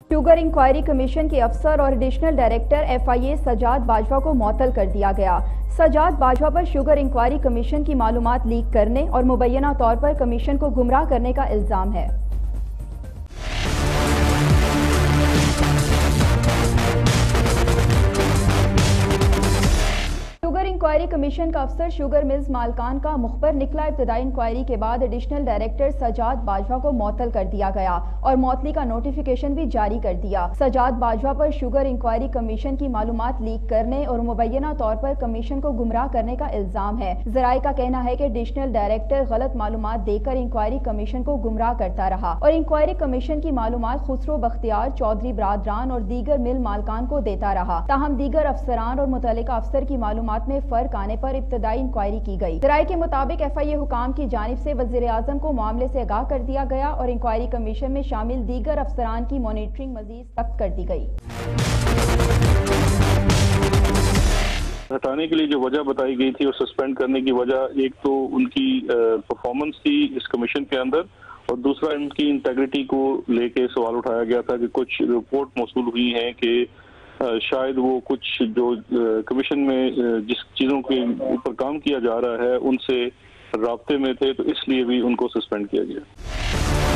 Sugar inquiry commission के अफसर और additional director FIA Sajjad Bajwa को मुअत्तल कर दिया गया। सजाद बाजवा पर शुगर इंक्वायरी कमीशन की मालूमात लीक करने और मुबैना तौर पर कमीशन को गुमराह करने का इल्जाम है। शुगर इंक्वायरी कमीशन का अफसर शुगर मिल्स मालकान का मुखबर निकला। इब्तदाई इंक्वायरी के बाद एडिशनल डायरेक्टर सजाद बाजवा को मुअत्तल कर दिया गया और मुअत्तली का नोटिफिकेशन भी जारी कर दिया। सजाद बाजवा पर शुगर इंक्वायरी कमीशन की मालूमात लीक करने और मुबैना तौर पर कमीशन को गुमराह करने का इल्जाम है। जराये का कहना है कि एडिशनल डायरेक्टर गलत मालूमात देकर इंक्वायरी कमीशन को गुमराह करता रहा और इंक्वायरी कमीशन की मालूमात खुसरो बख्तियार, चौधरी बरादरान और दीगर मिल मालकान को देता रहा। ताहम दीगर अफसरान और मुतल्लिका अफसर की मालूमात में फर्क आने पर इब्तदाई इंक्वायरी की गई। राय के मुताबिक FIA हुकाम की जानिब से वज़ीर आज़म को मामले से आगाह कर दिया गया और इंक्वायरी कमीशन में शामिल दीगर अफसरान की मॉनिटरिंग मजीद सख्त कर दी गई। हटाने के लिए जो वजह बताई गई थी और सस्पेंड करने की वजह, एक तो उनकी परफॉर्मेंस थी इस कमीशन के अंदर और दूसरा उनकी इंटेग्रिटी को लेके सवाल उठाया गया था कि कुछ रिपोर्ट मौसूल हुई है कि शायद वो कुछ जो कमीशन में जिस चीज़ों के ऊपर काम किया जा रहा है उनसे राब्ते में थे, तो इसलिए भी उनको सस्पेंड किया गया।